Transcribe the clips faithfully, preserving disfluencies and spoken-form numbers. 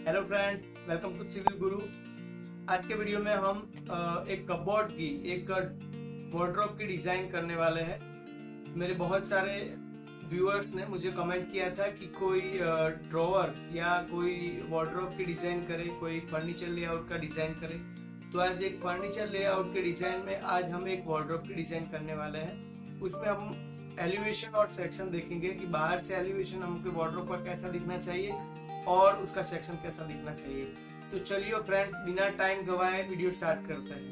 Hello friends, welcome to civil guru. आज के video में हम एक कपबोर्ड की एक वार्डरोब की डिजाइन करने वाले हैं। मेरे बहुत सारे व्यूअर्स ने मुझे कमेंट किया था कि कोई ड्रॉवर या कोई वार्डरोब की डिजाइन करे, कोई फर्नीचर लेआउट का डिजाइन करे। तो आज एक फर्नीचर लेआउट के डिजाइन में आज हम एक वार्डरोब की डिजाइन करने वाले हैं। उसमें हम एलिवेशन और सेक्शन देखेंगे कि बाहर से एलिवेशन हमको वार्डरोब का कैसा दिखना चाहिए और उसका सेक्शन कैसा दिखना चाहिए। तो चलिए फ्रेंड्स, बिना टाइम गवाए वीडियो स्टार्ट करते हैं।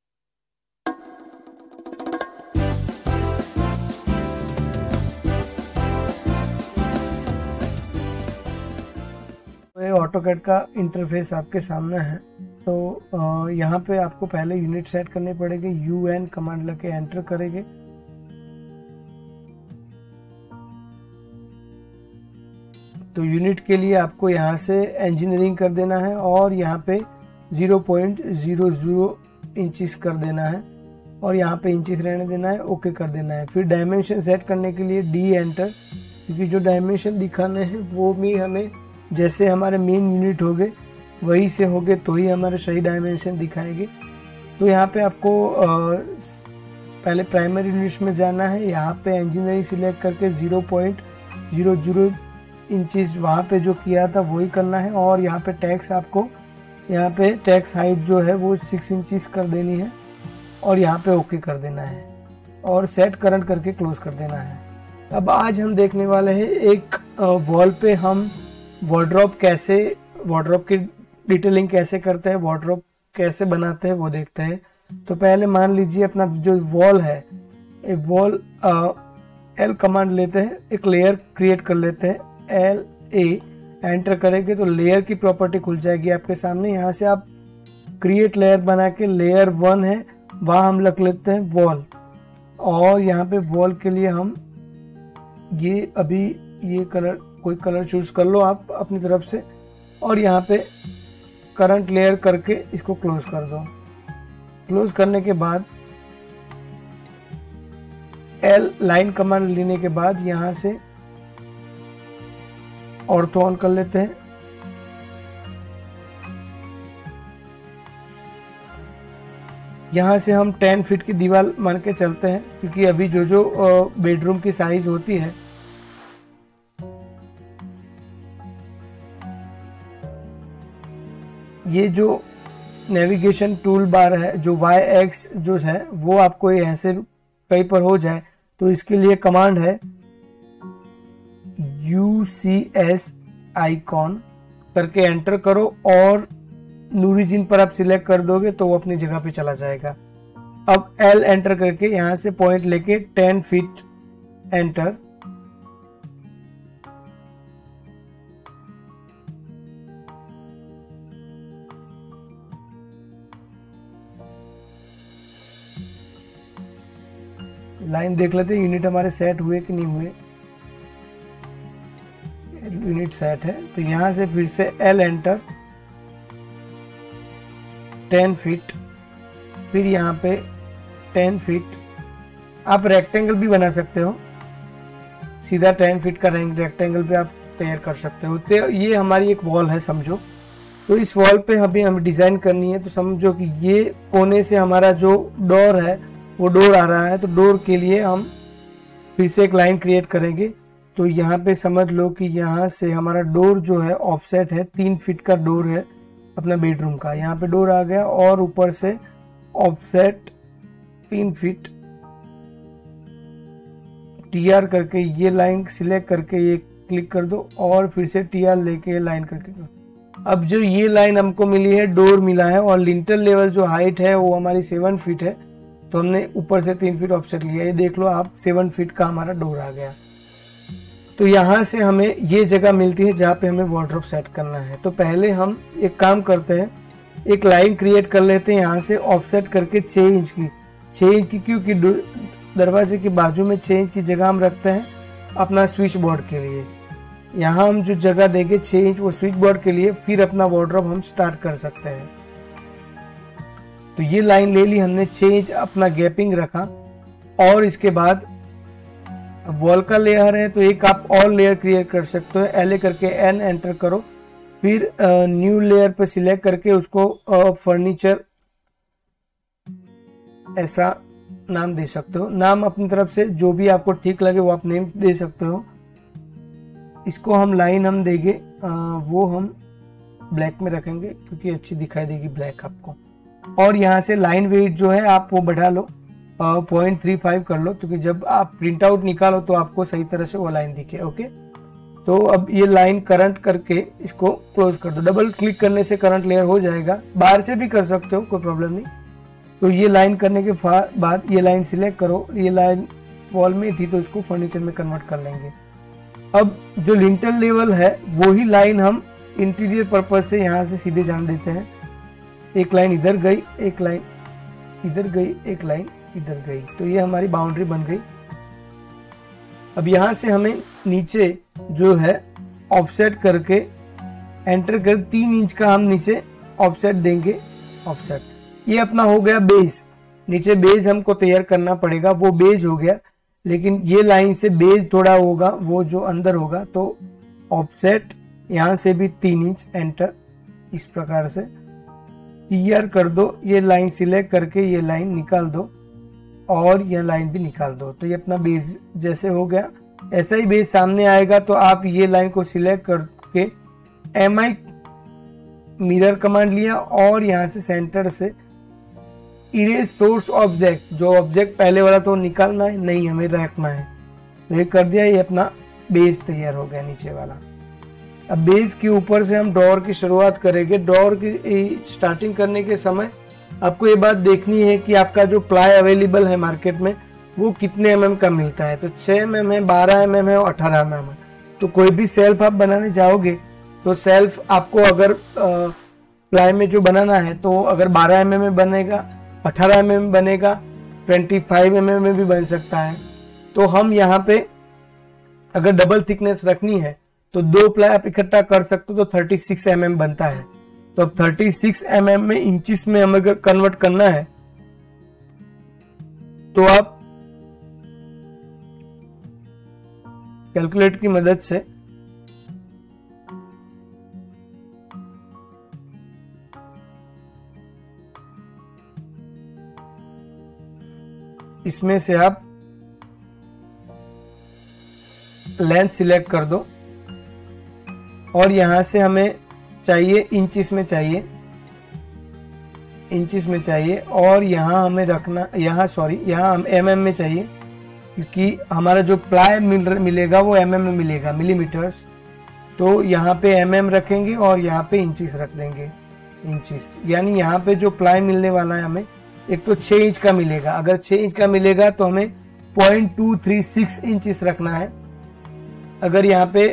ऑटोकैड का इंटरफेस आपके सामने है। तो यहाँ पे आपको पहले यूनिट सेट करने पड़ेंगे। यू एन कमांड लेके एंटर करेंगे। तो यूनिट के लिए आपको यहाँ से इंजीनियरिंग कर देना है और यहाँ पे zero point zero zero inches कर देना है और यहाँ पे इंचिस रहने देना है, ओके कर देना है। फिर डायमेंशन सेट करने के लिए डी एंटर, क्योंकि जो डायमेंशन दिखाने हैं वो भी हमें जैसे हमारे मेन यूनिट हो गए वही से हो गए तो ही हमारे सही डायमेंशन दिखाएंगे। तो यहाँ पे आपको पहले प्राइमरी यूनिट्स में जाना है। यहाँ पे इंजीनियरिंग सिलेक्ट करके zero point zero zero inches वहाँ पे जो किया था वही करना है। और यहाँ पे टैक्स आपको यहाँ पे टैक्स हाइट जो है वो सिक्स इंचेस कर देनी है और यहाँ पे ओके कर देना है और सेट करंट करके क्लोज कर देना है। अब आज हम देखने वाले हैं एक वॉल पे हम वार्डरोब कैसे वार्डरोब की डिटेलिंग कैसे करते हैं, वार्डरोब कैसे बनाते हैं वो देखते हैं। तो पहले मान लीजिए अपना जो वॉल है, एक वॉल एल कमांड लेते हैं, एक लेयर क्रिएट कर लेते हैं। एल ए एंटर करेंगे तो लेयर की प्रॉपर्टी खुल जाएगी आपके सामने। यहाँ से आप क्रिएट लेयर बना के लेयर वन है वहाँ हम रख लेते हैं वॉल। और यहाँ पे वॉल के लिए हम ये अभी ये कलर कोई कलर चूज कर लो आप अपनी तरफ से और यहाँ पे करंट लेयर करके इसको क्लोज कर दो। क्लोज करने के बाद एल लाइन कमांड लेने के बाद यहाँ से ऑर्थो ऑन कर लेते हैं। यहाँ से हम टेन फीट की दीवार मान के चलते हैं, क्योंकि अभी जो जो बेडरूम की साइज होती है ये जो नेविगेशन टूल बार है जो वाई एक्स जो है वो आपको ऐसे कहीं पर हो जाए तो इसके लिए कमांड है यू सी एस आइकॉन करके एंटर करो और नूरिजिन पर आप सिलेक्ट कर दोगे तो वो अपनी जगह पे चला जाएगा। अब एल एंटर करके यहां से पॉइंट लेके टेन फीट एंटर। लाइन देख लेते हैं यूनिट हमारे सेट हुए कि नहीं हुए। यूनिट सेट है तो यहां से फिर से एल एंटर, टेन फीट, फिर यहाँ पे टेन फीट। आप रेक्टेंगल भी बना सकते हो, सीधा टेन फीट का रेक्टेंगल भी आप तैयार कर सकते हो। तो ये हमारी एक वॉल है समझो। तो इस वॉल पे अभी हमें डिजाइन करनी है। तो समझो कि ये कोने से हमारा जो डोर है वो डोर आ रहा है। तो डोर के लिए हम फिर से एक लाइन क्रिएट करेंगे। तो यहाँ पे समझ लो कि यहाँ से हमारा डोर जो है ऑफसेट है, तीन फीट का डोर है अपना बेडरूम का। यहाँ पे डोर आ गया और ऊपर से ऑफसेट तीन फीट टीआर करके ये लाइन सिलेक्ट करके ये क्लिक कर दो और फिर से टीआर लेके ये लाइन करके दो। अब जो ये लाइन हमको मिली है, डोर मिला है और लिंटर लेवल जो हाइट है वो हमारी सेवन फीट है। तो हमने ऊपर से तीन फीट ऑफसेट लिया, ये देख लो आप सेवन फीट का हमारा डोर आ गया। तो यहाँ से हमें ये जगह मिलती है जहाँ पे हमें वार्डरोब सेट करना है। तो पहले हम एक काम करते हैं, एक लाइन क्रिएट कर लेते हैं यहाँ से ऑफसेट करके छः इंच की। छः इंच की क्योंकि दरवाजे के बाजू में छः इंच की जगह हम रखते हैं अपना स्विच बोर्ड के लिए। यहाँ हम जो जगह देंगे छः इंच वो स्विच बोर्ड के लिए, फिर अपना वार्डरोब हम स्टार्ट कर सकते हैं। तो ये लाइन ले ली हमने, छः इंच अपना गैपिंग रखा और इसके बाद वॉल का लेयर है तो एक आप और लेयर क्रिएट कर सकते हो। एल ए करके एन एंटर करो फिर न्यू लेयर पे सिलेक्ट करके उसको फर्नीचर ऐसा नाम दे सकते हो। नाम अपनी तरफ से जो भी आपको ठीक लगे वो आप नेम दे सकते हो। इसको हम लाइन हम देंगे आ, वो हम ब्लैक में रखेंगे क्योंकि अच्छी दिखाई देगी ब्लैक आपको। और यहाँ से लाइन वेट जो है आप वो बढ़ा लो, पॉइंट थ्री फाइव कर लो, क्योंकि जब आप प्रिंट आउट निकालो तो आपको सही तरह से वो लाइन दिखे। ओके, तो अब ये लाइन करंट करके इसको क्लोज कर दो। डबल क्लिक करने से करंट लेयर हो जाएगा, बाहर से भी कर सकते हो, कोई प्रॉब्लम नहीं। तो ये लाइन करने के बाद ये लाइन सिलेक्ट करो। ये लाइन वॉल में थी तो इसको फर्नीचर में कन्वर्ट कर लेंगे। अब जो लिंटल लेवल है वही लाइन हम इंटीरियर पर्पज से यहाँ से सीधे जान देते हैं। एक लाइन इधर गई, एक लाइन इधर गई, एक लाइन इधर गई, तो ये हमारी बाउंड्री बन गई। अब यहाँ से हमें नीचे जो है ऑफसेट करके एंटर कर तीन इंच का हम नीचे ऑफसेट देंगे। ऑफसेट ये अपना हो गया बेस। नीचे बेस हमको तैयार करना पड़ेगा, वो बेस हो गया, लेकिन ये लाइन से बेस थोड़ा होगा वो जो अंदर होगा। तो ऑफसेट यहाँ से भी तीन इंच एंटर, इस प्रकार से क्लियर कर दो। ये लाइन सिलेक्ट करके ये लाइन निकाल दो और यह लाइन भी निकाल दो। तो ये अपना बेस जैसे हो गया, ऐसा ही बेस सामने आएगा। तो आप ये लाइन को सिलेक्ट करके एम आई मिरर कमांड लिया और यहाँ से सेंटर से इरेज सोर्स ऑब्जेक्ट, जो ऑब्जेक्ट पहले वाला तो निकालना है नहीं, हमें रखना है। तो ये कर दिया, ये अपना बेस तैयार हो गया नीचे वाला। अब बेस के ऊपर से हम ड्रॉअर की शुरुआत करेंगे। ड्रॉअर की स्टार्टिंग करने के समय आपको ये बात देखनी है कि आपका जो प्लाई अवेलेबल है मार्केट में वो कितने एम एम का मिलता है। तो छह एम एम है, बारह एम एम है और अठारह एम एम है। तो कोई भी सेल्फ आप बनाने जाओगे तो सेल्फ आपको अगर प्लाई में जो बनाना है तो अगर बारह एम एम में बनेगा, अठारह एम एम में बनेगा, पच्चीस एम एम में भी बन सकता है। तो हम यहाँ पे अगर डबल थिकनेस रखनी है तो दो प्लाई आप इकट्ठा कर सकते हो, तो छत्तीस एम एम बनता है। तो अब छत्तीस एम एम में इंचिस में हमें अगर कन्वर्ट करना है तो आप कैलकुलेटर की मदद से इसमें से आप लेंथ सिलेक्ट कर दो और यहां से हमें चाहिए इंचिस में चाहिए, इंचिस में चाहिए और यहाँ हमें रखना, यहाँ सॉरी यहाँ हम एम एम में चाहिए, क्योंकि हमारा जो प्लाई मिल मिलेगा वो एम एम में मिलेगा, मिलीमीटर्स। तो यहाँ पे एम एम रखेंगे और यहाँ पे इंचिस रख देंगे, इंचिस। यानी यहाँ पे जो प्लाई मिलने वाला है हमें एक तो छः इंच का मिलेगा। अगर छः इंच का मिलेगा तो हमें point two three six inches रखना है। अगर यहाँ पे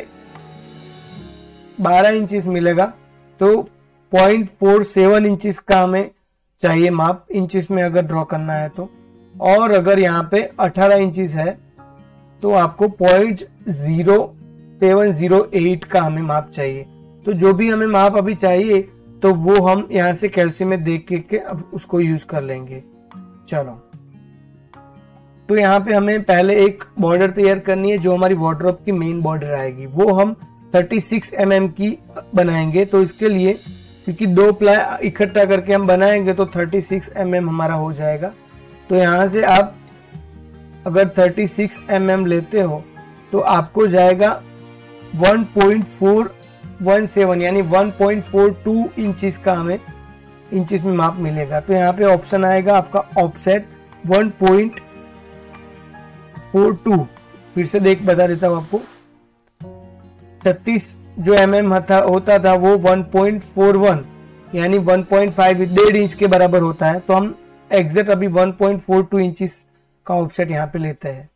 बारह इंचिस मिलेगा तो पॉइंट फोर सेवन इंचिस का हमें चाहिए माप, इंचिस में अगर ड्रॉ करना है तो। और अगर यहाँ पे अठारह इंचिस है तो आपको point zero seven zero eight का हमें माप चाहिए। तो जो भी हमें माप अभी चाहिए तो वो हम यहाँ से कैल्सी में देख के अब उसको यूज कर लेंगे। चलो, तो यहाँ पे हमें पहले एक बॉर्डर तैयार करनी है जो हमारी वार्डरोब की मेन बॉर्डर आएगी, वो हम छत्तीस एम एम की बनाएंगे। तो इसके लिए क्योंकि दो प्लाई इकट्ठा करके हम बनाएंगे तो छत्तीस एम एम हमारा हो जाएगा। तो यहाँ से आप अगर छत्तीस एम एम लेते हो तो आपको जाएगा one point four one seven यानी one point four two inches का हमें इंचिस में माप मिलेगा। तो यहाँ पे ऑप्शन आएगा आपका offset one point four two. फिर से देख बता देता हूँ आपको, छत्तीस जो एम एम होता था वो वन पॉइंट फोर वन यानी वन पॉइंट फाइव डेढ़ इंच के बराबर होता है। तो हम एग्जैक्ट अभी one point four two inches का ऑफसेट यहाँ पे लेते हैं।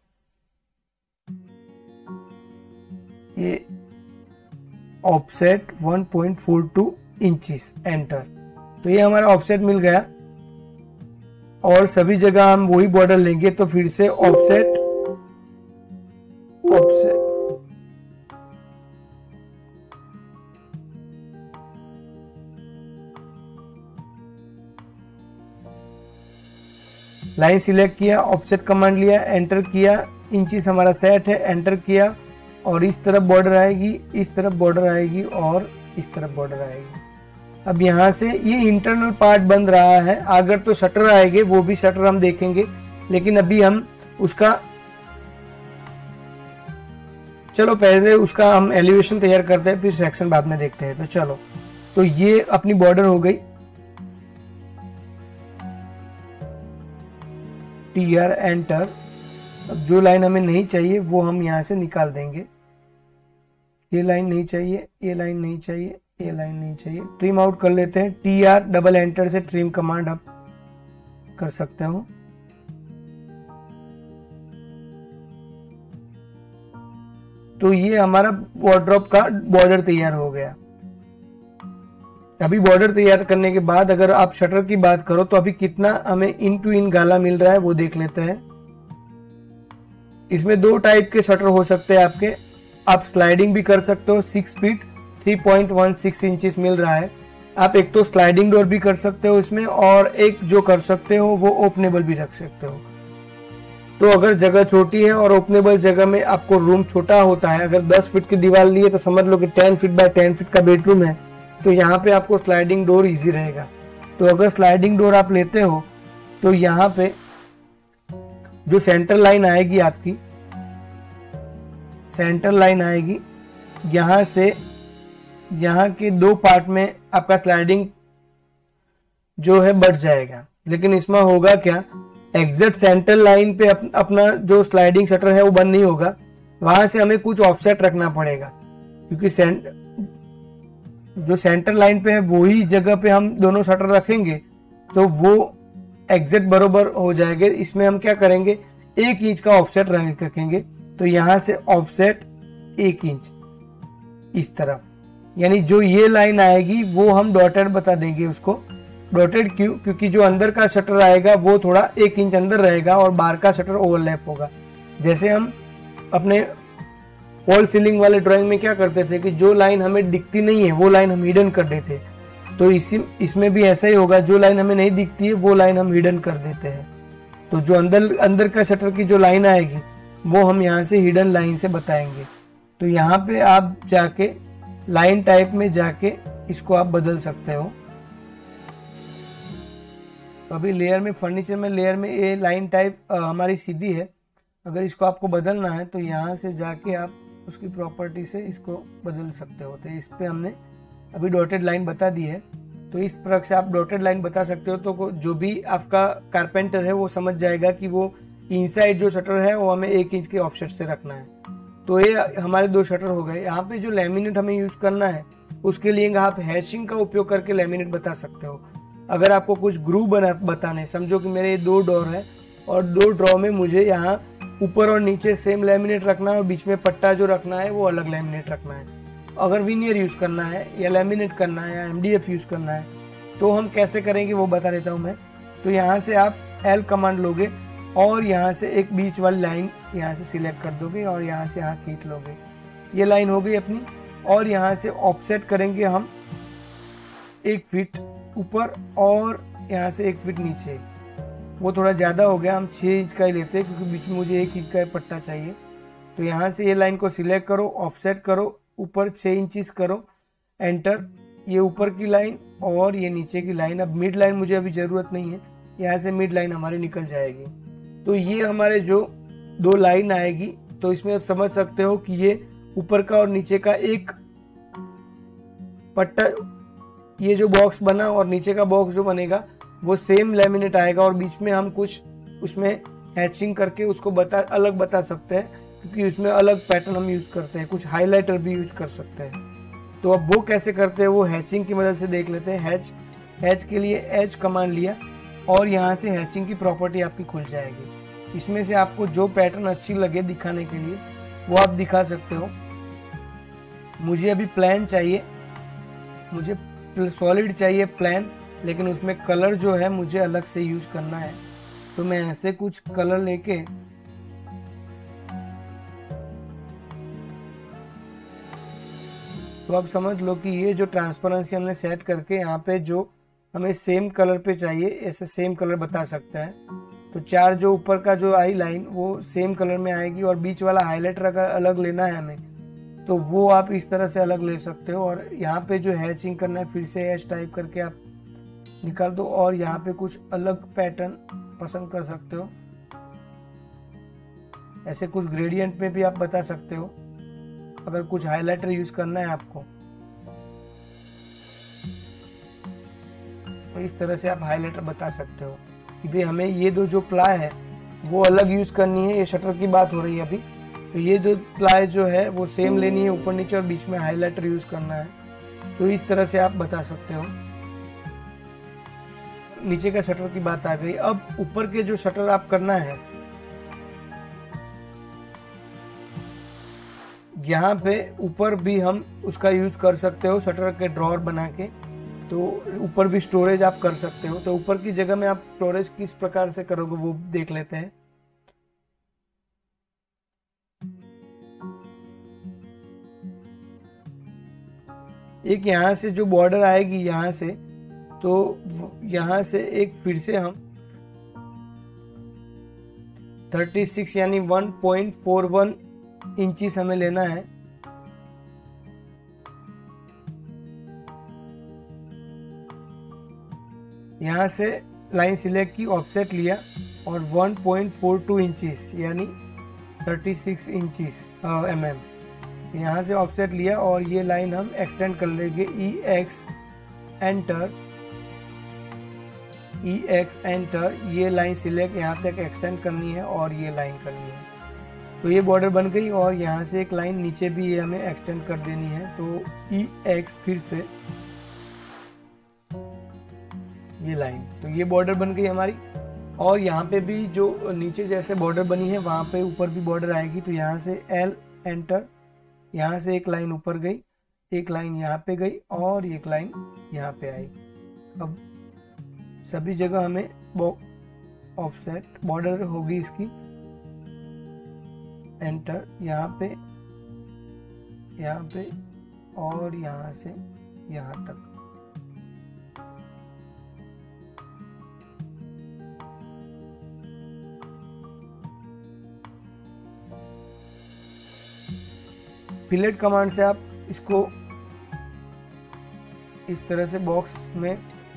ये offset one point four two inches enter. तो ये हमारा ऑफसेट मिल गया और सभी जगह हम वही बॉर्डर लेंगे। तो फिर से ऑफसेट ऑफसेट लाइन सिलेक्ट किया, ऑफसेट कमांड लिया, एंटर किया, इंचिस हमारा सेट है, एंटर किया और इस तरफ बॉर्डर आएगी, इस तरफ बॉर्डर आएगी और इस तरफ बॉर्डर आएगी। अब यहाँ से ये इंटरनल पार्ट बन रहा है, अगर तो शटर आएंगे वो भी शटर हम देखेंगे, लेकिन अभी हम उसका चलो पहले उसका हम एलिवेशन तैयार करते हैं, फिर सेक्शन बाद में देखते हैं। तो चलो, तो ये अपनी बॉर्डर हो गई, टी आर एंटर। अब जो लाइन हमें नहीं चाहिए वो हम यहां से निकाल देंगे। ये लाइन नहीं चाहिए, ये लाइन नहीं चाहिए, ये लाइन नहीं चाहिए, ट्रिम आउट कर लेते हैं। टी आर डबल एंटर से ट्रिम कमांड आप कर सकते हो। तो ये हमारा वॉर्डरोब का बॉर्डर तैयार हो गया। अभी बॉर्डर तैयार करने के बाद अगर आप शटर की बात करो तो अभी कितना हमें इन टू इन गाला मिल रहा है वो देख लेते हैं। इसमें दो टाइप के शटर हो सकते हैं आपके। आप स्लाइडिंग भी कर सकते हो, six feet three point one six inches मिल रहा है। आप एक तो स्लाइडिंग डोर भी कर सकते हो इसमें, और एक जो कर सकते हो वो ओपनेबल भी रख सकते हो। तो अगर जगह छोटी है और ओपनेबल जगह में आपको रूम छोटा होता है, अगर दस फीट की दीवार लिए तो समझ लो कि ten feet by ten feet का बेडरूम है, तो यहाँ पे आपको स्लाइडिंग डोर इजी रहेगा। तो अगर स्लाइडिंग डोर आप लेते हो तो यहाँ पे जो सेंटर लाइन आएगी आपकी, सेंटर लाइन आएगी यहां से यहाँ के दो पार्ट में आपका स्लाइडिंग जो है बढ़ जाएगा। लेकिन इसमें होगा क्या, एग्जैक्ट सेंटर लाइन पे अप, अपना जो स्लाइडिंग शटर है वो बंद नहीं होगा, वहां से हमें कुछ ऑफसेट रखना पड़ेगा, क्योंकि सेंट जो सेंटर लाइन पे है वही जगह पे हम दोनों शटर रखेंगे तो वो एग्जैक्ट बरोबर हो जाएंगे। इसमें हम क्या करेंगे, एक इंच का ऑफसेट रखेंगे। तो यहां से ऑफसेट एक इंच इस तरफ, यानी जो ये लाइन आएगी वो हम डॉटेड बता देंगे उसको। डॉटेड क्यों, क्योंकि जो अंदर का शटर आएगा वो थोड़ा एक इंच अंदर रहेगा और बाहर का शटर ओवरलैप होगा। जैसे हम अपने वॉल सीलिंग वाले ड्राइंग में क्या करते थे कि जो लाइन हमें दिखती नहीं है वो लाइन हम हिडन कर देते, तो इसी इसमें भी ऐसा ही होगा, जो लाइन हमें नहीं दिखती है वो लाइन हम हिडन कर देते हैं। तो जो अंदर अंदर का शटर की जो लाइन आएगी वो हम यहाँ से हिडन लाइन से बताएंगे। तो यहाँ पे आप जाके लाइन टाइप में जाके इसको आप बदल सकते हो। अभी लेयर में, फर्नीचर में लेयर में ये लाइन टाइप हमारी सीधी है, अगर इसको आपको बदलना है तो यहाँ से जाके आप उसकी प्रॉपर्टी से इसको बदल सकते हो। तो इस पे हमने अभी डॉटेड लाइन बता दी है, तो इस प्रकार से आप डॉटेड लाइन बता सकते हो। तो जो भी आपका कारपेंटर है वो समझ जाएगा कि वो इनसाइड जो शटर है वो हमें एक इंच के ऑफसेट से रखना है। तो ये हमारे दो शटर हो गए। यहाँ पे जो लैमिनेट हमें यूज करना है उसके लिए आप हैचिंग का उपयोग करके लैमिनेट बता सकते हो। अगर आपको कुछ ग्रूव बना बताने, समझो कि मेरे दो डोर है और दो ड्रॉ में मुझे यहाँ ऊपर और नीचे सेम लैमिनेट रखना है और बीच में पट्टा जो रखना है वो अलग लैमिनेट रखना है। अगर विनियर यूज करना है या लैमिनेट करना है या एमडीएफ यूज करना है तो हम कैसे करेंगे वो बता देता हूँ मैं। तो यहाँ से आप एल कमांड लोगे और यहाँ से एक बीच वाली लाइन यहाँ से सिलेक्ट कर दोगे और यहाँ से यहाँ खींच लोगे। ये लाइन हो गई अपनी, और यहाँ से ऑफसेट करेंगे हम एक फीट ऊपर और यहाँ से एक फीट नीचे। वो थोड़ा ज़्यादा हो गया, हम छः इंच का ही लेते हैं क्योंकि बीच में मुझे एक इंच का पट्टा चाहिए। तो यहाँ से ये लाइन को सिलेक्ट करो, ऑफसेट करो, ऊपर छः इंचिस करो, एंटर। ये ऊपर की लाइन और ये नीचे की लाइन। अब मिड लाइन मुझे अभी ज़रूरत नहीं है, यहाँ से मिड लाइन हमारी निकल जाएगी। तो ये हमारे जो दो लाइन आएगी, तो इसमें आप समझ सकते हो कि ये ऊपर का और नीचे का एक पट्टा, ये जो बॉक्स बना और नीचे का बॉक्स जो बनेगा वो सेम लैमिनेट आएगा और बीच में हम कुछ उसमें हैचिंग करके उसको बता अलग बता सकते हैं, क्योंकि उसमें अलग पैटर्न हम यूज करते हैं। कुछ हाइलाइटर भी यूज कर सकते हैं। तो अब वो कैसे करते हैं वो हैचिंग की मदद से देख लेते हैं। हैच हैच के लिए एच कमांड लिया और यहाँ से हैचिंग की प्रॉपर्टी आपकी खुल जाएगी। इसमें से आपको जो पैटर्न अच्छी लगे दिखाने के लिए वो आप दिखा सकते हो। मुझे अभी प्लान चाहिए, मुझे सॉलिड चाहिए प्लान, लेकिन उसमें कलर जो है मुझे अलग से यूज करना है। तो मैं ऐसे कुछ कलर लेके तो आप समझ लो कि ये जो ट्रांसपेरेंसी हमने सेट करके यहाँ पे जो हमें सेम कलर पे चाहिए ऐसे सेम कलर बता सकता है। तो चार जो ऊपर का जो आई लाइन वो सेम कलर में आएगी और बीच वाला हाईलाइटर अगर अलग लेना है हमें तो वो आप इस तरह से अलग ले सकते हो। और यहाँ पे जो हैचिंग करना है फिर से एच टाइप करके आप निकाल दो और यहाँ पे कुछ अलग पैटर्न पसंद कर सकते हो। ऐसे कुछ ग्रेडियंट में भी आप बता सकते हो अगर कुछ हाइलाइटर यूज करना है आपको, तो इस तरह से आप हाइलाइटर बता सकते हो कि भाई हमें ये दो जो प्लाई है वो अलग यूज करनी है। ये शटर की बात हो रही है अभी, तो ये दो प्लाई जो है वो सेम लेनी है ऊपर नीचे और बीच में हाइलाइटर यूज करना है। तो इस तरह से आप बता सकते हो। नीचे का शटर की बात आ गई। अब ऊपर के जो शटर आप करना है, यहाँ पे ऊपर भी हम उसका यूज कर सकते हो शटर के ड्रॉअर बना के, तो ऊपर भी स्टोरेज आप कर सकते हो। तो ऊपर की जगह में आप स्टोरेज किस प्रकार से करोगे वो देख लेते हैं। एक यहाँ से जो बॉर्डर आएगी यहाँ से, तो यहाँ से एक फिर से हम छत्तीस यानी one point four one inches हमें लेना है। यहाँ से लाइन सिलेक्ट की, ऑफसेट लिया और one point four two inches यानी छत्तीस इंचीस एम एम यहाँ से ऑफसेट लिया और ये लाइन हम एक्सटेंड कर लेंगे। E X enter, E X enter, ये लाइन सिलेक्ट यहाँ तक एक्सटेंड करनी है और ये लाइन करनी है। तो ये बॉर्डर बन गई और यहाँ से एक लाइन नीचे भी ये हमें एक्सटेंड कर देनी है। तो ई एक्स फिर से ये लाइन, तो ये बॉर्डर बन गई हमारी। और यहाँ पे भी जो नीचे जैसे बॉर्डर बनी है वहां पे ऊपर भी बॉर्डर आएगी। तो यहाँ से एल एंटर, यहाँ से एक लाइन ऊपर गई, एक लाइन यहाँ पे गई और एक लाइन यहाँ पे आई। अब सभी जगह हमें ऑफसेट बॉर्डर होगी इसकी, एंटर, यहाँ पे यहाँ पे और यहाँ से यहाँ तक। फिलेट कमांड से आप इसको इस तरह से बॉक्स में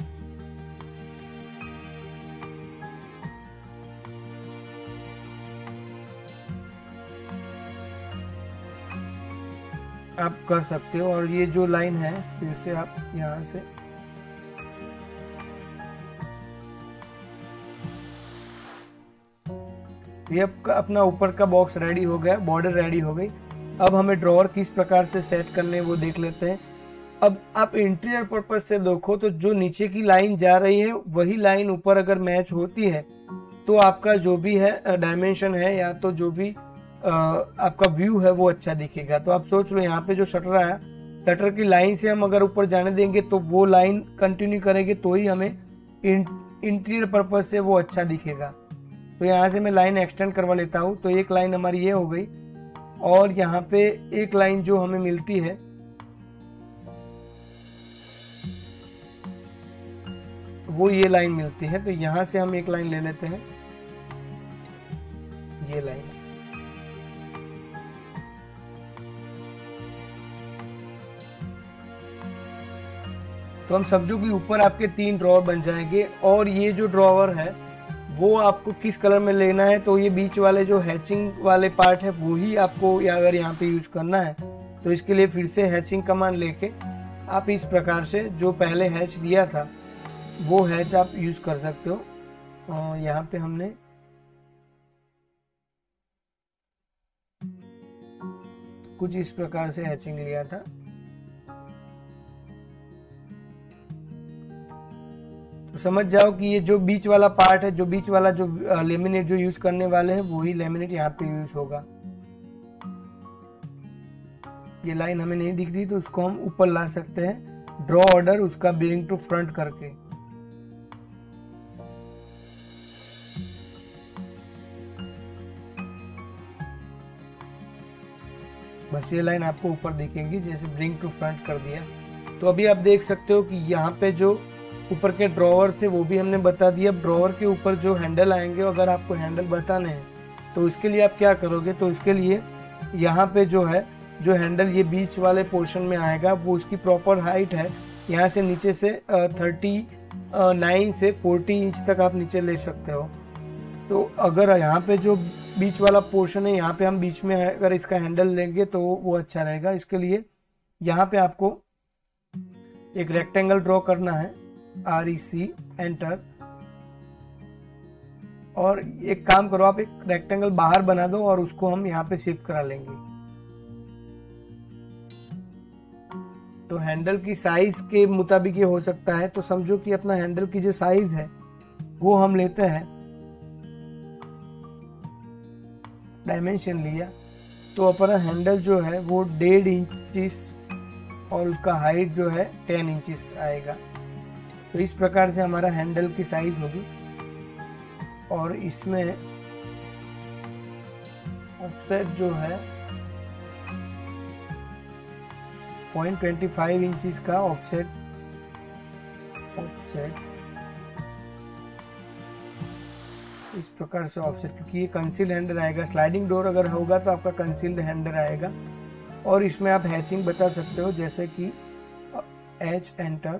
आप कर सकते हो। और ये जो लाइन है फिर से आप यहां से ये अपना ऊपर का बॉक्स रेडी हो गया, बॉर्डर रेडी हो गई। अब हमें ड्रॉअर किस प्रकार से सेट करने वो देख लेते हैं। अब आप इंटीरियर पर्पज से देखो तो जो नीचे की लाइन जा रही है वही लाइन ऊपर अगर मैच होती है तो आपका जो भी है डायमेंशन है या तो जो भी आ, आपका व्यू है वो अच्छा दिखेगा। तो आप सोच लो यहाँ पे जो शटर आया, शटर की लाइन से हम अगर ऊपर जाने देंगे तो वो लाइन कंटिन्यू करेंगे तो ही हमें इंटीरियर पर्पज से वो अच्छा दिखेगा। तो यहाँ से मैं लाइन एक्सटेंड करवा लेता हूँ। तो एक लाइन हमारी ये हो गई और यहाँ पे एक लाइन जो हमें मिलती है वो ये लाइन मिलती है। तो यहां से हम एक लाइन ले लेते हैं, ये लाइन। तो हम समझो कि ऊपर आपके तीन ड्रॉअर बन जाएंगे और ये जो ड्रॉअर है वो आपको किस कलर में लेना है। तो ये बीच वाले जो हैचिंग वाले पार्ट है वो ही आपको या अगर यहाँ पे यूज करना है तो इसके लिए फिर से हैचिंग कमांड लेके आप इस प्रकार से जो पहले हैच दिया था वो हैच आप यूज कर सकते हो। और यहाँ पे हमने कुछ इस प्रकार से हैचिंग लिया था। तो समझ जाओ कि ये जो बीच वाला पार्ट है, जो बीच वाला जो लेमिनेट जो यूज करने वाले हैं वही लेमिनेट यहाँ पे यूज होगा। ये लाइन हमें नहीं दिख रही तो उसको हम ऊपर ला सकते हैं, ड्रॉ ऑर्डर उसका बिगिनिंग टू फ्रंट करके। बस ये लाइन आपको ऊपर दिखेगी, जैसे ब्रिंग टू फ्रंट कर दिया। तो अभी आप देख सकते हो कि यहाँ पे जो ऊपर के ड्रॉअर थे वो भी हमने बता दिया। ड्रॉअर के ऊपर जो हैंडल आएंगे, अगर आपको हैंडल बताने हैं तो इसके लिए आप क्या करोगे, तो इसके लिए यहाँ पे जो है जो हैंडल ये बीच वाले पोर्शन में आएगा वो उसकी प्रॉपर हाइट है, यहाँ से नीचे से थर्टी नाइन से फोर्टी इंच तक आप नीचे ले सकते हो। तो अगर यहाँ पे जो बीच वाला पोर्शन है यहाँ पे हम बीच में अगर इसका हैंडल लेंगे तो वो अच्छा रहेगा। इसके लिए यहाँ पे आपको एक रेक्टेंगल ड्रॉ करना है, आर ई सी एंटर, और एक काम करो आप एक रेक्टेंगल बाहर बना दो और उसको हम यहाँ पे शिफ्ट करा लेंगे। तो हैंडल की साइज के मुताबिक ये हो सकता है। तो समझो कि अपना हैंडल की जो साइज है वो हम लेते हैं, डायमेंशन लिया तो अपना हैंडल जो है वो डेढ़ इंचिस और उसका हाइट जो है टेन इंचिस आएगा। तो इस प्रकार से हमारा हैंडल की साइज होगी। और इसमें ऑफसेट जो है पॉइंट ट्वेंटी फाइव इंचिस का ऑफसेट ऑफसेट इस प्रकार से ऑफसेट, क्योंकि ये कंसील्ड हैंडल आएगा। स्लाइडिंग डोर अगर होगा तो आपका कंसील्ड हैंडल आएगा। और इसमें आप हैचिंग बता सकते हो, जैसे कि एच एंटर,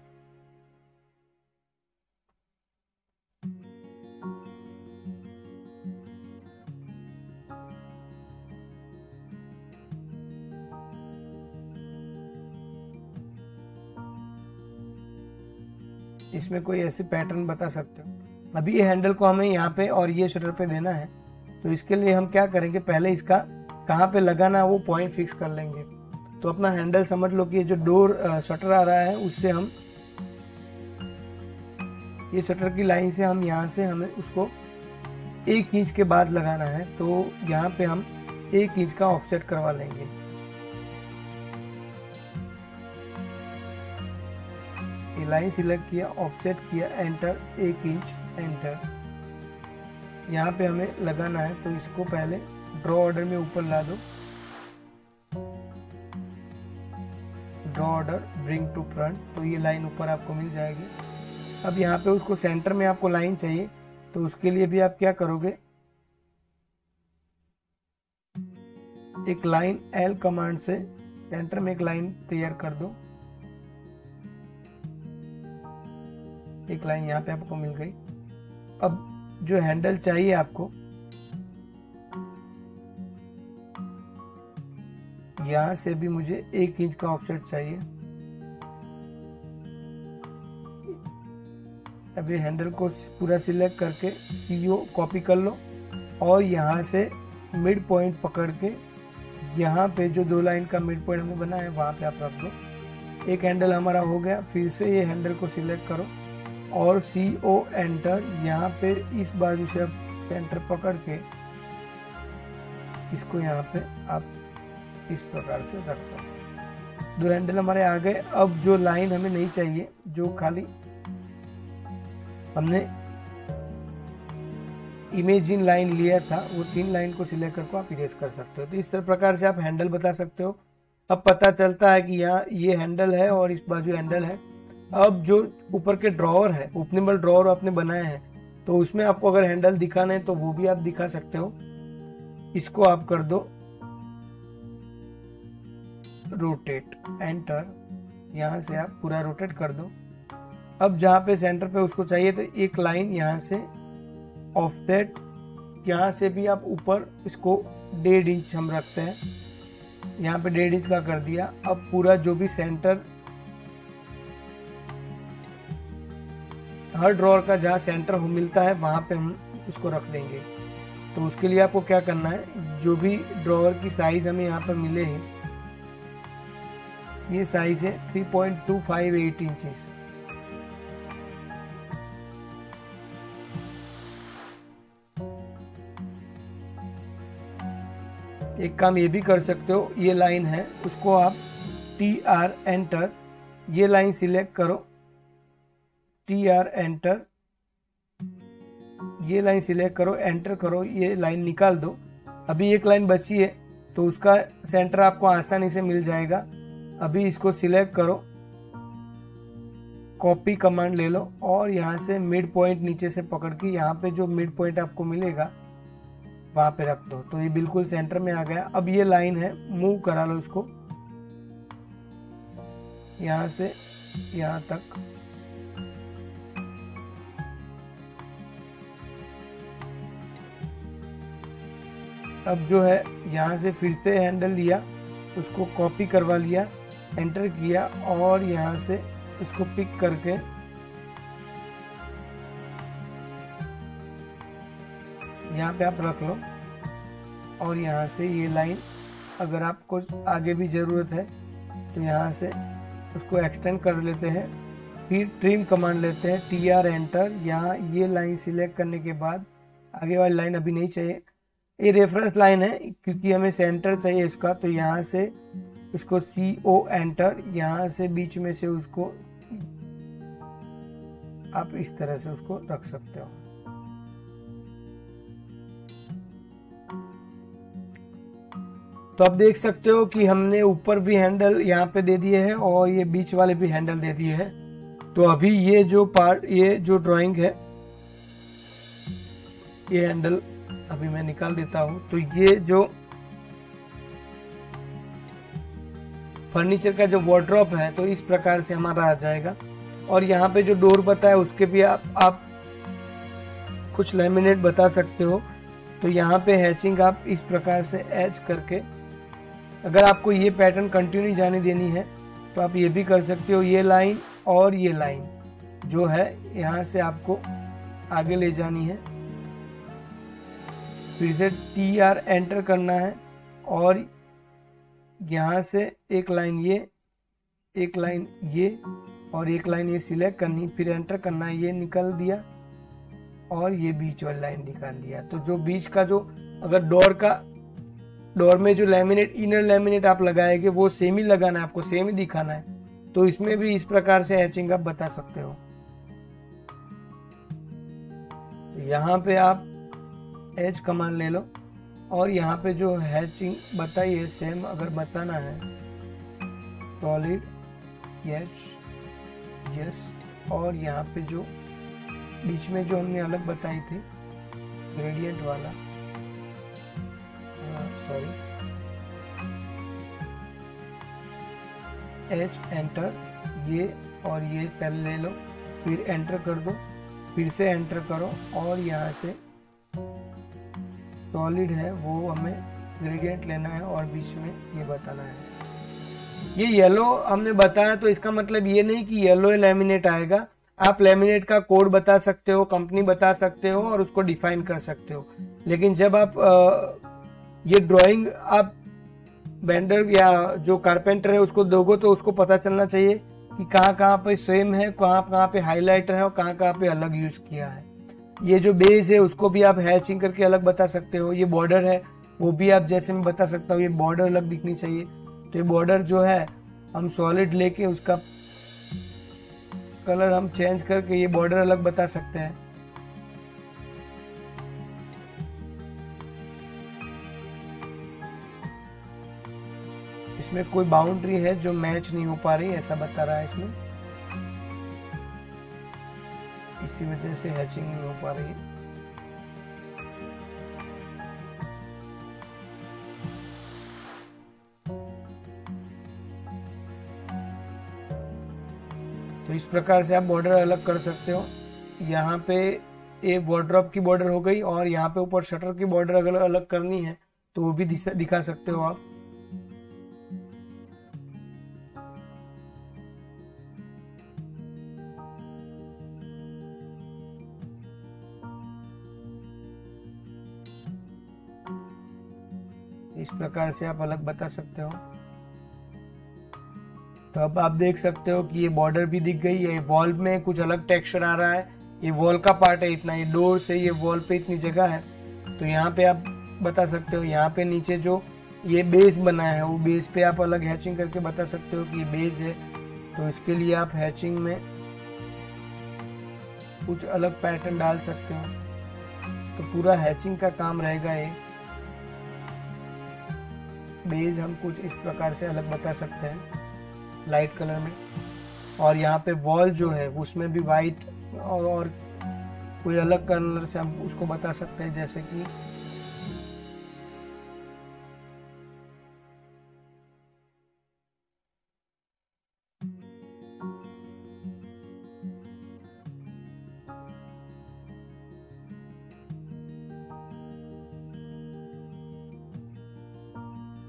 इसमें कोई ऐसे पैटर्न बता सकते हो। अभी ये हैंडल को हमें यहाँ पे और ये शटर पे देना है। तो इसके लिए हम क्या करेंगे, पहले इसका कहाँ पे लगाना वो पॉइंट फिक्स कर लेंगे। तो अपना हैंडल समझ लो कि ये जो डोर शटर आ रहा है उससे हम ये शटर की लाइन से हम यहाँ से हमें उसको एक इंच के बाद लगाना है। तो यहाँ पे हम एक इंच का ऑफसेट करवा लेंगे। ये लाइन सिलेक्ट किया, ऑफसेट किया, एंटर, एक इंच, एंटर। यहाँ पे हमें लगाना है तो इसको पहले ड्रॉ ऑर्डर में ऊपर ला दो, draw order bring to front, तो ये लाइन ऊपर आपको मिल जाएगी। अब यहाँ पे उसको सेंटर में आपको लाइन चाहिए, तो उसके लिए भी आप क्या करोगे, एक लाइन एल कमांड से सेंटर में एक लाइन तैयार कर दो। एक लाइन यहाँ पे आपको मिल गई। अब जो हैंडल चाहिए आपको, यहां से भी मुझे एक इंच का ऑफसेट चाहिए। अब ये हैंडल को पूरा सिलेक्ट करके सीओ कॉपी कर लो और यहाँ से मिड पॉइंट पकड़ के यहाँ पे जो दो लाइन का मिड पॉइंट हमने बनाया है वहां पे आप रख दो। एक हैंडल हमारा हो गया। फिर से ये हैंडल को सिलेक्ट करो और सी ओ एंटर, यहाँ पे इस बाजू से आप सेंटर पकड़ के इसको यहाँ पे आप इस प्रकार से रख दो। दो हैंडल हमारे आ गए। अब जो लाइन हमें नहीं चाहिए, जो खाली हमने इमेजिन लाइन लिया था, वो तीन लाइन को सिलेक्ट करके आप इरेज कर सकते हो। तो इस तरह प्रकार से आप हैंडल बता सकते हो। अब पता चलता है कि यहाँ ये हैंडल है और इस बाजू हैंडल है। अब जो ऊपर के ड्रॉअर है, ओपनेबल ड्रॉअर आपने बनाए हैं, तो उसमें आपको अगर हैंडल दिखाना है तो वो भी आप दिखा सकते हो। इसको आप कर दो रोटेट, एंटर, यहां से आप पूरा रोटेट कर दो। अब जहां पे सेंटर पे उसको चाहिए तो एक लाइन यहां से ऑफसेट, यहां से भी आप ऊपर इसको डेढ़ इंच हम रखते हैं, यहाँ पे डेढ़ इंच का कर दिया। अब पूरा जो भी सेंटर, हर ड्रॉअर का जहाँ सेंटर मिलता है वहां पे हम उसको रख देंगे। तो उसके लिए आपको क्या करना है, जो भी ड्रॉअर की साइज हमें यहाँ पर मिले हैं, ये साइज है three point two five eight inches. एक काम ये भी कर सकते हो, ये लाइन है उसको आप टी आर एंटर, ये लाइन सिलेक्ट करो, टी आर एंटर, ये लाइन सिलेक्ट करो, एंटर करो, ये लाइन निकाल दो। अभी एक लाइन बची है तो उसका सेंटर आपको आसानी से मिल जाएगा। अभी इसको सिलेक्ट करो, कॉपी कमांड ले लो और यहाँ से मिड पॉइंट नीचे से पकड़ के यहाँ पे जो मिड पॉइंट आपको मिलेगा वहां पे रख दो। तो ये बिल्कुल सेंटर में आ गया। अब ये लाइन है, मूव करा लो इसको यहां से यहां तक। अब जो है यहां से फिर से हैंडल लिया, उसको कॉपी करवा लिया, एंटर किया और यहां से इसको पिक करके यहाँ पे आप रख लो। और यहाँ से ये लाइन अगर आपको आगे भी ज़रूरत है तो यहाँ से उसको एक्सटेंड कर लेते हैं। फिर ट्रिम कमांड लेते हैं, टी आर एंटर। यहाँ ये लाइन सिलेक्ट करने के बाद आगे वाली लाइन अभी नहीं चाहिए, ये रेफरेंस लाइन है क्योंकि हमें सेंटर चाहिए इसका। तो यहाँ से इसको सी ओ एंटर, यहाँ से बीच में से उसको आप इस तरह से उसको रख सकते हो। तो आप देख सकते हो कि हमने ऊपर भी हैंडल यहाँ पे दे दिए हैं और ये बीच वाले भी हैंडल दे दिए हैं। तो अभी ये जो पार्ट, ये जो ड्राइंग है, ये हैंडल अभी मैं निकाल देता हूं। तो ये जो फर्नीचर का जो वार्डरोब है तो इस प्रकार से हमारा आ जाएगा। और यहाँ पे जो डोर बताया उसके भी आप, आप कुछ लैमिनेट बता सकते हो। तो यहाँ पे हैचिंग आप इस प्रकार से एच करके, अगर आपको ये पैटर्न कंटिन्यू जाने देनी है तो आप ये भी कर सकते हो। ये लाइन और ये लाइन जो है यहाँ से आपको आगे ले जानी है, फिर से टी आर एंटर करना है और यहाँ से एक लाइन ये, एक लाइन ये और एक लाइन ये सिलेक्ट करनी, फिर एंटर करना है। ये निकल दिया और ये बीच वाली लाइन निकाल दिया। तो जो बीच का जो, अगर डोर का, डोर में जो लैमिनेट, इनर लैमिनेट आप लगाएंगे वो सेम ही लगाना है, आपको सेम ही दिखाना है। तो इसमें भी इस प्रकार से हैचिंग आप बता सकते हो। यहाँ पे आप एच कमांड ले लो और यहाँ पे जो हैचिंग बताई है सेम अगर बताना है, सॉलिड यस यस। और यहाँ पे जो बीच में जो हमने अलग बताई थी ग्रेडियंट वाला, सॉरी, एच एंटर, ये और ये पहले ले लो, फिर एंटर कर दो, फिर से एंटर करो और यहाँ से सॉलिड है वो हमें ग्रेडियंट लेना है और बीच में ये बताना है। ये येलो हमने बताया तो इसका मतलब ये नहीं कि येलो लैमिनेट आएगा। आप लैमिनेट का कोड बता सकते हो, कंपनी बता सकते हो और उसको डिफाइन कर सकते हो। लेकिन जब आप आ, ये ड्राइंग आप वेंडर या जो कारपेंटर है उसको दोगे तो उसको पता चलना चाहिए कि कहाँ कहाँ पे सेम है, कहाँ कहाँ पे हाईलाइटर है और कहाँ कहाँ पे अलग यूज किया है। ये जो बेस है उसको भी आप हैचिंग करके अलग बता सकते हो। ये बॉर्डर है वो भी आप जैसे मैं बता सकता हूँ, ये बॉर्डर अलग दिखनी चाहिए। तो ये बॉर्डर जो है हम सॉलिड लेके उसका कलर हम चेंज करके ये बॉर्डर अलग बता सकते हैं। इसमें कोई बाउंड्री है जो मैच नहीं हो पा रही, ऐसा बता रहा है इसमें, इसी वजह से हैचिंग नहीं हो पा रही है। तो इस प्रकार से आप बॉर्डर अलग कर सकते हो। यहाँ पे एक वार्डरोब की बॉर्डर हो गई और यहाँ पे ऊपर शटर की बॉर्डर अगर अलग करनी है तो वो भी दिखा सकते हो आप। इस प्रकार से आप अलग बता सकते हो। तो अब आप देख सकते हो कि ये बॉर्डर भी दिख गई है। वॉल में कुछ अलग टेक्सचर आ रहा है, ये वॉल का पार्ट है इतना, ये डोर से ये वॉल पे इतनी जगह है। तो यहाँ पे आप बता सकते हो। यहाँ पे नीचे जो ये बेस बना है वो बेस पे आप अलग हैचिंग करके बता सकते हो कि ये बेस है। तो इसके लिए आप हैचिंग में कुछ अलग पैटर्न डाल सकते हो। तो पूरा हैचिंग का काम रहेगा ये। बेस हम कुछ इस प्रकार से अलग बता सकते हैं लाइट कलर में। और यहाँ पे वॉल जो है उसमें भी वाइट और, और कोई अलग कलर से हम उसको बता सकते हैं, जैसे कि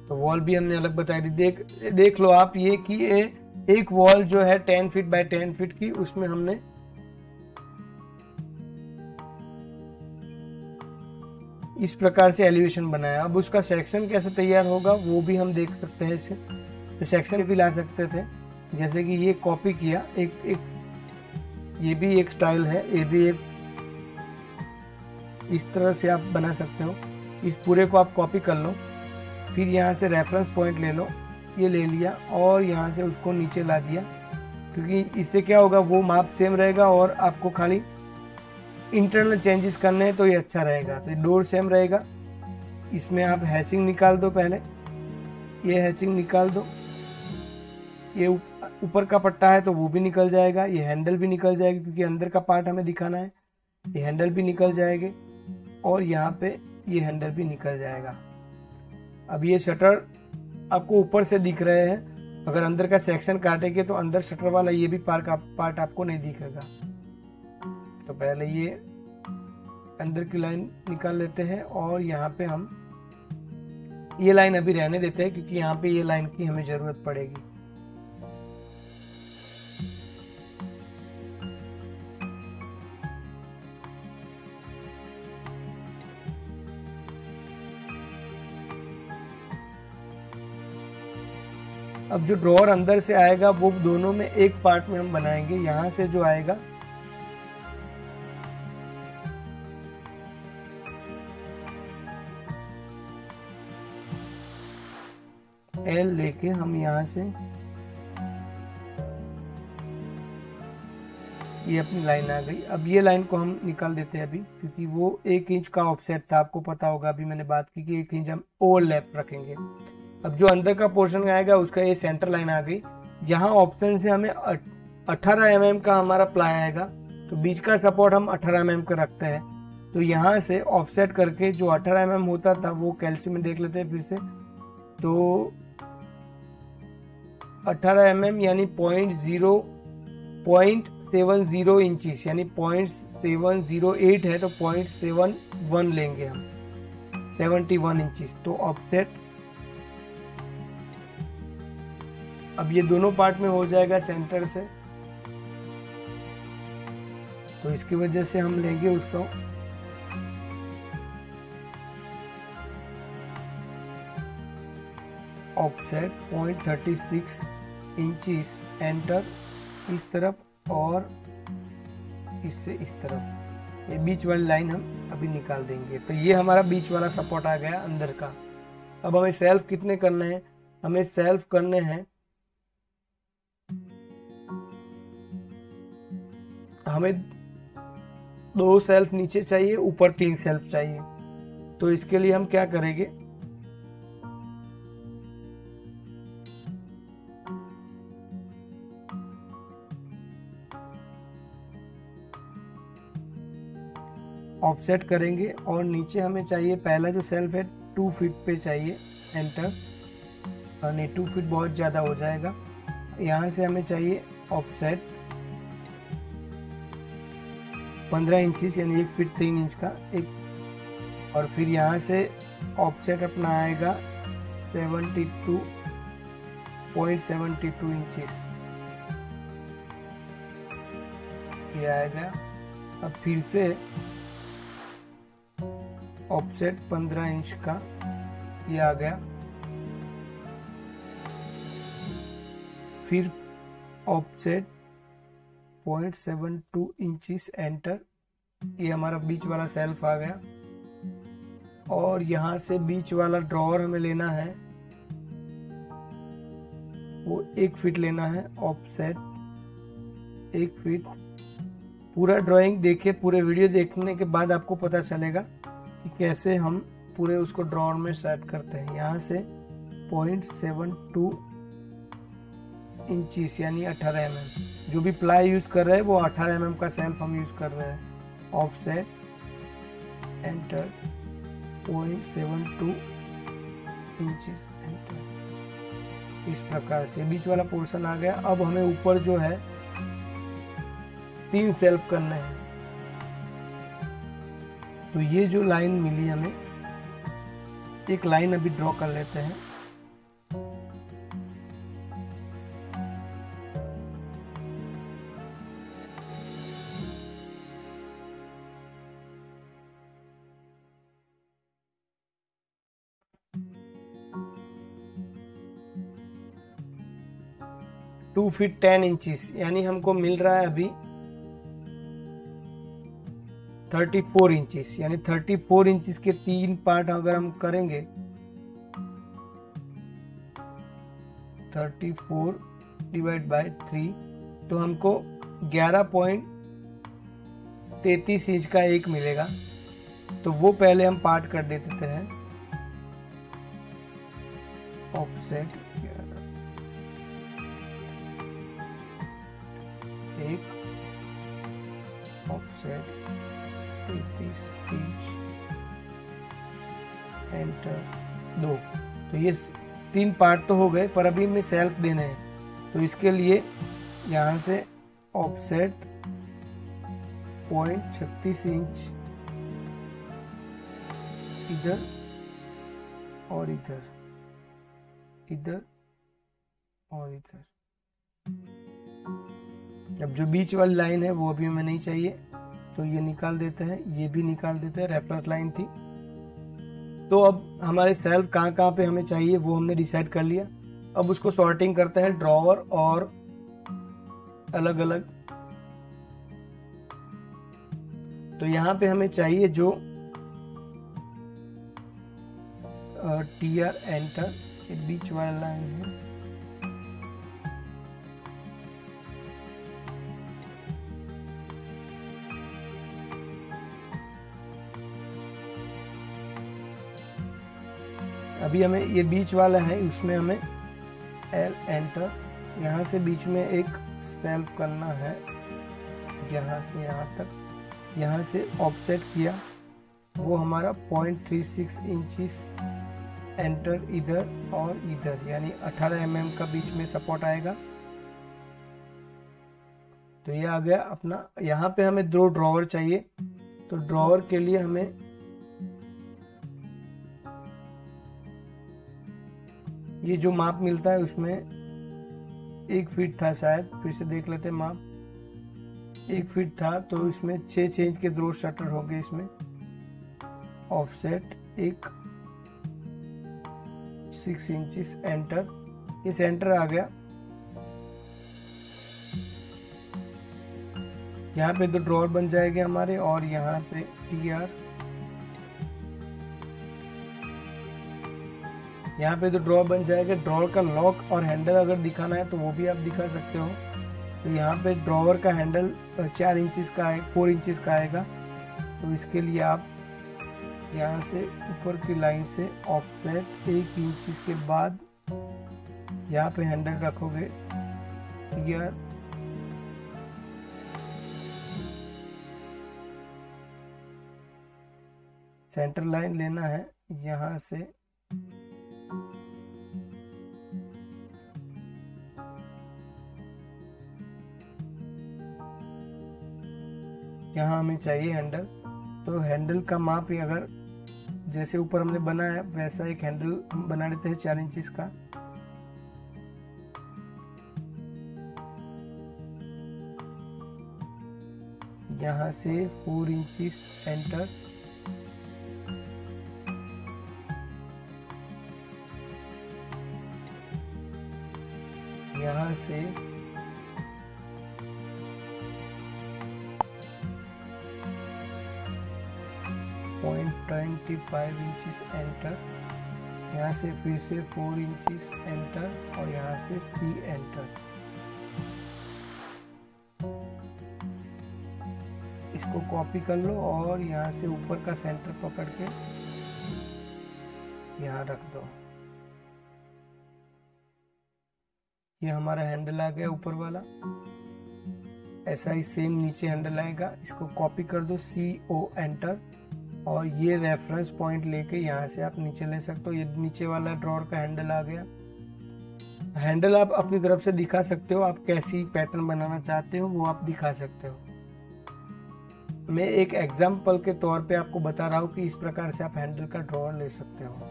तो वॉल भी हमने अलग बताई थी। देख देख लो आप ये कि ये एक वॉल जो है ten feet by ten feet की, उसमें हमने इस प्रकार से एलिवेशन बनाया। अब उसका सेक्शन कैसे तैयार होगा वो भी हम देख सकते हैं। इसे तो सेक्शन भी ला सकते थे, जैसे कि ये कॉपी किया, एक एक ये भी एक स्टाइल है, ये भी एक इस तरह से आप बना सकते हो। इस पूरे को आप कॉपी कर लो, फिर यहाँ से रेफरेंस पॉइंट ले लो, ये ले लिया और यहाँ से उसको नीचे ला दिया, क्योंकि इससे क्या होगा वो माप सेम रहेगा और आपको खाली इंटरनल चेंजेस करने हैं तो ये अच्छा रहेगा। तो डोर सेम रहेगा। इसमें आप हैचिंग निकाल दो, पहले ये हैचिंग निकाल दो, ये ऊपर का पट्टा है तो वो भी निकल जाएगा, ये हैंडल भी निकल जाएगी क्योंकि अंदर का पार्ट हमें दिखाना है, ये हैंडल भी निकल जाएंगे और यहाँ पे ये हैंडल भी निकल जाएगा। अब ये शटर आपको ऊपर से दिख रहे हैं, अगर अंदर का सेक्शन काटेंगे तो अंदर शटर वाला ये भी पार्ट आप, पार्ट आपको नहीं दिखेगा। तो पहले ये अंदर की लाइन निकाल लेते हैं और यहाँ पे हम ये लाइन अभी रहने देते हैं क्योंकि यहाँ पे ये लाइन की हमें जरूरत पड़ेगी। अब जो ड्रॉअर अंदर से आएगा वो दोनों में एक पार्ट में हम बनाएंगे। यहां से जो आएगा एल लेके हम यहां से ये अपनी लाइन आ गई। अब ये लाइन को हम निकाल देते हैं अभी, क्योंकि वो एक इंच का ऑफसेट था, आपको पता होगा। अभी मैंने बात की कि एक इंच हम ओवरलैप रखेंगे। अब जो अंदर का पोर्शन आएगा उसका ये सेंटर लाइन आ गई। यहाँ ऑप्शन से हमें अठारह एम एम का हमारा प्लाई आएगा, तो बीच का सपोर्ट हम अठारह एम एम का रखते हैं। तो यहाँ से ऑफसेट करके जो अठारह एम एम होता था वो कैल्सी में देख लेते हैं फिर से। तो अठारह एम एम यानी point zero point seven zero inches यानी पॉइंट सेवन जीरो एट है, तो पॉइंट सेवन वन लेंगे हम, सेवेंटी वन इंचिस। तो ऑफसेट अब ये दोनों पार्ट में हो जाएगा सेंटर से, तो इसकी वजह से हम लेंगे उसको offset point thirty six inches, enter इस तरफ और इससे इस तरफ। ये बीच वाली लाइन हम अभी निकाल देंगे। तो ये हमारा बीच वाला सपोर्ट आ गया अंदर का। अब हमें सेल्फ कितने करने हैं? हमें सेल्फ करने हैं, हमें दो सेल्फ नीचे चाहिए, ऊपर तीन सेल्फ चाहिए। तो इसके लिए हम क्या करेंगे, ऑफसेट करेंगे और नीचे हमें चाहिए पहला जो सेल्फ है टू फीट पे चाहिए, एंटर। नहीं, टू फीट बहुत ज़्यादा हो जाएगा। यहाँ से हमें चाहिए ऑफसेट पंद्रह इंचिस यानी एक फीट तीन इंच का एक, और फिर यहाँ से ऑफसेट अपना आएगा seventy two point seventy two inches, ये आएगा। अब फिर से ऑफसेट पंद्रह इंच का ये आ गया। फिर offset point seven two inches, enter. ये हमारा बीच वाला सेल्फ आ गया। और यहां से बीच वाला ड्रॉअर हमें लेना है, वो एक फीट लेना है। ऑफसेट एक फीट। पूरा ड्राइंग देखिए, पूरे वीडियो देखने के बाद आपको पता चलेगा कि कैसे हम पूरे उसको ड्रॉअर में सेट करते हैं। यहाँ से पॉइंट सेवन टू इंचिस यानी अठारह एम एम, जो भी प्लाई यूज कर रहे हैं वो अठारह एम एम का सेल्फ हम यूज कर रहे हैं। Offset, enter, point seven two inches, enter. इस प्रकार से बीच वाला पोर्शन आ गया। अब हमें ऊपर जो है तीन सेल्फ करने हैं। तो ये जो लाइन मिली हमें, एक लाइन अभी ड्रॉ कर लेते हैं। टू फीट टेन इंचेस, यानी हमको मिल रहा है अभी थर्टी फोर इंचेस, यानी थर्टी फोर इंचेस के तीन पार्ट अगर हम करेंगे, thirty four divide by three, तो हमको ग्यारह पॉइंट तैतीस इंच का एक मिलेगा। तो वो पहले हम पार्ट कर देते हैं। ऑफसेट एक, ऑफसेट तैतीस इंच, एंटर दो। तो ये तीन पार्ट तो हो गए, पर अभी हमें सेल्फ देने हैं। तो इसके लिए यहाँ से ऑफसेट पॉइंट छत्तीस इंच इधर और इधर, इधर और इधर। अब जो बीच वाली लाइन है वो अभी हमें नहीं चाहिए, तो ये निकाल देते हैं, ये भी निकाल देते हैं, रेफरेंस लाइन थी। तो अब हमारे सेल्फ कहाँ कहाँ पे हमें चाहिए वो हमने डिसाइड कर लिया। अब उसको सॉर्टिंग करते हैं ड्रॉवर और अलग अलग। तो यहाँ पे हमें चाहिए जो टी आर एंटर, बीच वाला लाइन है, अभी हमें ये बीच वाला है, उसमें हमें एल एंटर, यहाँ से बीच में एक सेल्फ करना है, यहाँ से यहाँ तक, यहाँ से ऑफसेट किया, वो हमारा point three six inches, enter इधर और इधर, यानी अठारह एम एम का बीच में सपोर्ट आएगा। तो ये आ गया अपना। यहाँ पे हमें दो ड्रॉवर चाहिए, तो ड्रॉवर के लिए हमें ये जो माप मिलता है उसमें एक फीट था शायद, फिर से देख लेते हैं माप, एक फीट था, तो इसमें छः छः इंच के दो शटर हो गए इसमें। ऑफसेट एक सिक्स इंचिस, एंटर, ये सेंटर आ गया। यहाँ पे दो ड्रॉवर बन जाएंगे हमारे, और यहाँ पे टी आर, यहाँ पे तो ड्रॉवर बन जाएगा। ड्रॉवर का लॉक और हैंडल अगर दिखाना है तो वो भी आप दिखा सकते हो। तो यहाँ पे ड्रॉवर का हैंडल चार इंचिस का है, फोर इंचिस का आएगा। तो इसके लिए आप यहाँ से ऊपर की लाइन से ऑफसेट एक इंचिस के बाद यहाँ पे हैंडल रखोगे, गियर सेंटर लाइन लेना है, यहाँ से यहाँ हमें चाहिए हैंडल। तो हैंडल का माप ही अगर जैसे ऊपर हमने बनाया वैसा एक हैंडल हम बना लेते हैं चार इंचिस का। यहाँ से फोर इंचिस, एंटर, यहाँ से point twenty five inches, enter, यहाँ से फिर से फोर इंचिस, एंटर, और यहाँ से सी, एंटर। इसको कॉपी कर लो और यहाँ से ऊपर का सेंटर पकड़ के यहाँ रख दो। ये हमारा हैंडल आ गया ऊपर वाला। ऐसा ही सेम नीचे हैंडल आएगा, इसको कॉपी कर दो, सी ओ, एंटर, और ये रेफरेंस पॉइंट लेके यहाँ से आप नीचे ले सकते हो। ये नीचे वाला ड्रॉअर का हैंडल आ गया। हैंडल आप अपनी तरफ से दिखा सकते हो, आप कैसी पैटर्न बनाना चाहते हो वो आप दिखा सकते हो। मैं एक एग्जाम्पल के तौर पे आपको बता रहा हूँ कि इस प्रकार से आप हैंडल का ड्रॉअर ले सकते हो।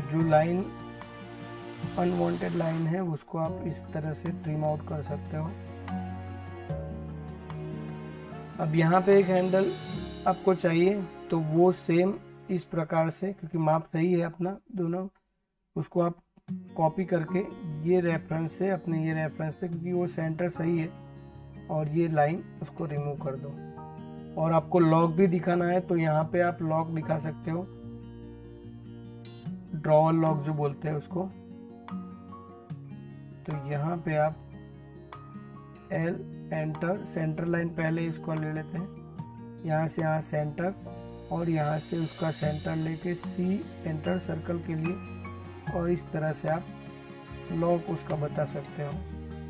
जो लाइन अनवांटेड लाइन है उसको आप इस तरह से ट्रिम आउट कर सकते हो। अब यहाँ पे एक हैंडल आपको चाहिए तो वो सेम इस प्रकार से, क्योंकि माप सही है अपना दोनों, उसको आप कॉपी करके ये रेफरेंस से अपने ये रेफरेंस से, क्योंकि वो सेंटर सही है, और ये लाइन उसको रिमूव कर दो। और आपको लॉक भी दिखाना है तो यहाँ पे आप लॉक दिखा सकते हो, ड्रॉअर लॉक जो बोलते हैं उसको। तो यहाँ पे आप एल एंटर, सेंटर लाइन पहले इसको ले लेते हैं, यहाँ से यहाँ सेंटर, और यहाँ से उसका सेंटर लेके सी एंटर सर्कल के लिए, और इस तरह से आप लॉक उसका बता सकते हो।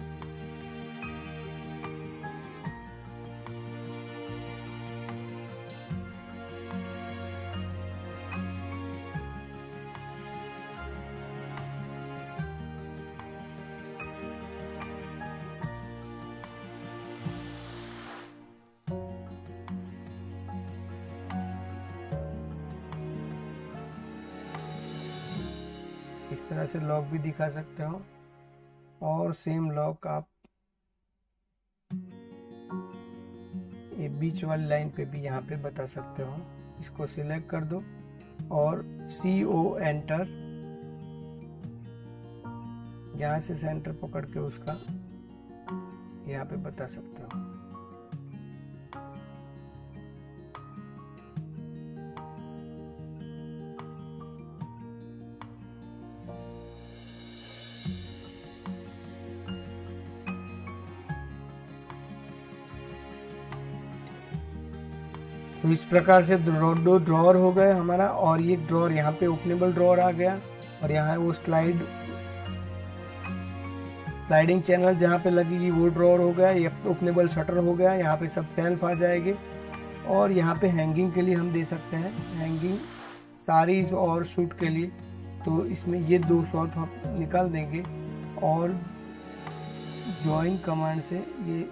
इस तरह से लॉक भी दिखा सकते हो, और सेम लॉक आप ये बीच वाली लाइन पे भी यहाँ पे बता सकते हो। इसको सिलेक्ट कर दो और सी ओ एंटर, यहाँ से सेंटर पकड़ के उसका यहाँ पे बता सकते हो। तो इस प्रकार से दो ड्रॉअर हो गए हमारा, और ये ड्रॉअर यहाँ पे ओपनेबल ड्रॉअर आ गया, और यहाँ वो स्लाइड स्लाइडिंग चैनल जहाँ पे लगेगी वो ड्रॉअर हो गया, ये ओपनेबल शटर हो गया, यहाँ पे सब शेल्फ आ जाएंगे। और यहाँ पे हैंगिंग के लिए हम दे सकते हैं, हैंगिंग साड़ीज और सूट के लिए, तो इसमें ये दो शॉट हम निकाल देंगे, और जॉइन कमांड से ये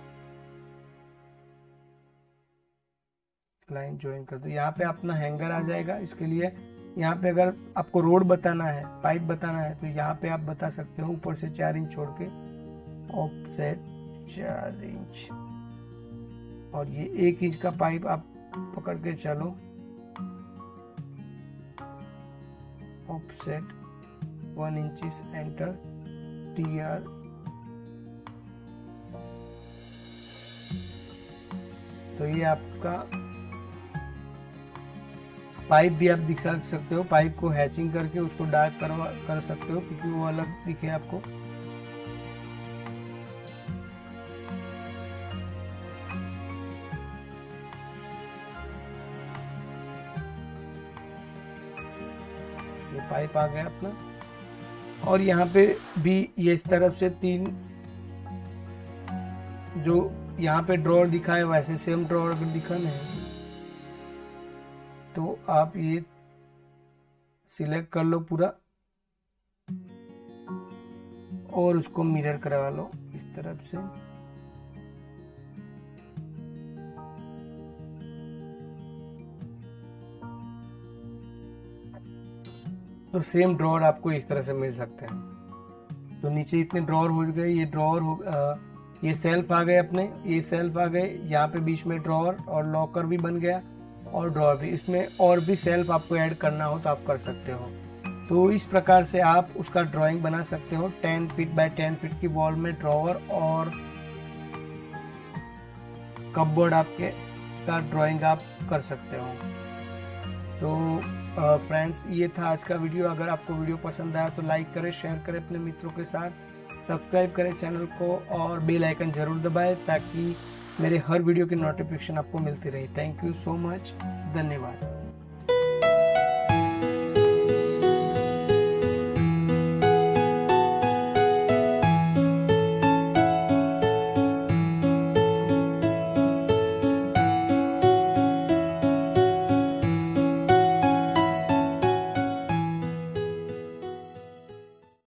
लाइन ज्वाइन कर दो। यहाँ पे अपना हैंगर आ जाएगा। इसके लिए यहाँ पे अगर आपको रोड बताना है, पाइप बताना है, तो यहाँ पे आप बता सकते हो ऊपर से चार इंच छोड़ के ऑफसेट चार इंच, और ये एक इंच का पाइप आप पकड़ के चलो, offset one inch enter, T R, तो ये आपका पाइप भी आप दिखा सकते हो। पाइप को हैचिंग करके उसको डार्क करवा कर सकते हो, क्योंकि वो अलग दिखे आपको। ये पाइप आ गया अपना, और यहाँ पे भी ये इस तरफ से तीन जो यहाँ पे ड्रॉअर दिखा है वैसे सेम ड्रॉअर अगर दिखाना है तो आप ये सिलेक्ट कर लो पूरा, और उसको मिरर करवा लो इस तरफ से। तो सेम ड्रॉअर आपको इस तरह से मिल सकते हैं। तो नीचे इतने ड्रॉअर हो गए, ये ड्रॉअर हो आ, ये सेल्फ आ गए अपने, ये सेल्फ आ गए, यहाँ पे बीच में ड्रॉअर और लॉकर भी बन गया, और ड्रॉअर भी। इसमें और भी सेल्फ आपको ऐड करना हो तो आप कर सकते हो। तो इस प्रकार से आप उसका ड्राइंग बना सकते हो। Ten feet by ten feet की वॉल में ड्रॉअर और कपबोर्ड आपके का ड्राइंग आप कर सकते हो। तो फ्रेंड्स, ये था आज का वीडियो। अगर आपको वीडियो पसंद आया तो लाइक करें, शेयर करें अपने मित्रों के साथ, सब्सक्राइब करें चैनल को, और बेल आइकन जरूर दबाएं ताकि मेरे हर वीडियो की नोटिफिकेशन आपको मिलती रहे। थैंक यू सो मच, धन्यवाद।